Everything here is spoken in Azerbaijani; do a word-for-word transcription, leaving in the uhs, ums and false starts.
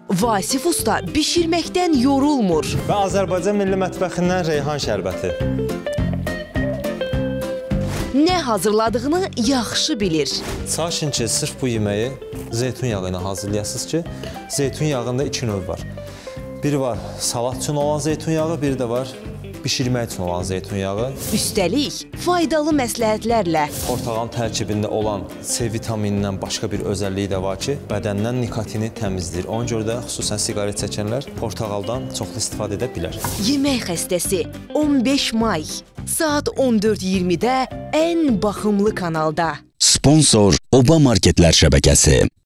Vasif Usta bişirməkdən yorulmur. Və Azərbaycan milli mətbəxindən reyhan şərbəti. Nə hazırladığını yaxşı bilir. Çalışın ki, sırf bu yeməyi zeytun yağı ilə hazırlayasınız ki, zeytun yağında iki növ var. Biri var salat üçün olan zeytun yağı, biri də var bişirmək üçün olan zeytun yağı. Üstəlik, faydalı məsləhətlərlə. Portağalın tərkibində olan C vitaminindən başqa bir özəlliyi də var ki, bədəndən nikotini təmizləyir. Ona görə də xüsusən siqaret çəkənlər portağaldan çoxlu istifadə edə bilər. Yemək xəstəsi on beş may saat on dörd iyirmidə ən baxımlı kanalda. Sponsor Oba Marketlər şəbəkəsi.